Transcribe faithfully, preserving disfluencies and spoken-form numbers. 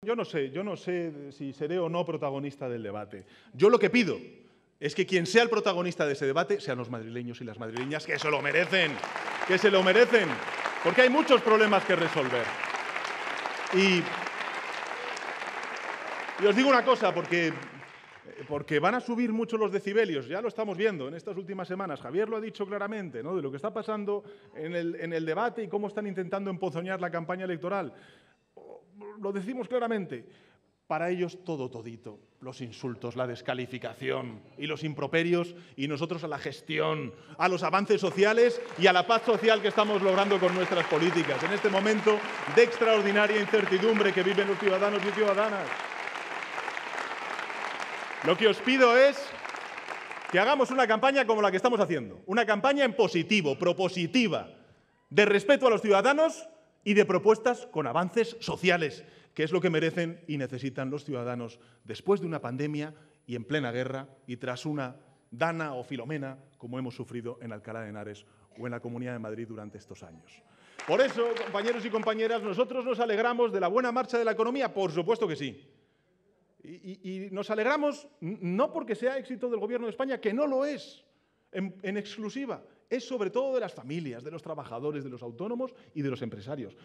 yo no sé, yo no sé si seré o no protagonista del debate. Yo lo que pido es que quien sea el protagonista de ese debate sean los madrileños y las madrileñas, que se lo merecen, que se lo merecen, porque hay muchos problemas que resolver. Y, y os digo una cosa, porque, porque van a subir mucho los decibelios, ya lo estamos viendo en estas últimas semanas. Javier lo ha dicho claramente, ¿no?, de lo que está pasando en el, en el debate y cómo están intentando emponzoñar la campaña electoral. Lo decimos claramente. Para ellos todo todito, los insultos, la descalificación y los improperios, y nosotros a la gestión, a los avances sociales y a la paz social que estamos logrando con nuestras políticas en este momento de extraordinaria incertidumbre que viven los ciudadanos y ciudadanas. Lo que os pido es que hagamos una campaña como la que estamos haciendo, una campaña en positivo, propositiva, de respeto a los ciudadanos y de propuestas con avances sociales, que es lo que merecen y necesitan los ciudadanos después de una pandemia y en plena guerra y tras una Dana o Filomena, como hemos sufrido en Alcalá de Henares o en la Comunidad de Madrid durante estos años. Por eso, compañeros y compañeras, nosotros nos alegramos de la buena marcha de la economía, por supuesto que sí. Y, y, y nos alegramos no porque sea éxito del Gobierno de España, que no lo es en, en exclusiva, es sobre todo de las familias, de los trabajadores, de los autónomos y de los empresarios.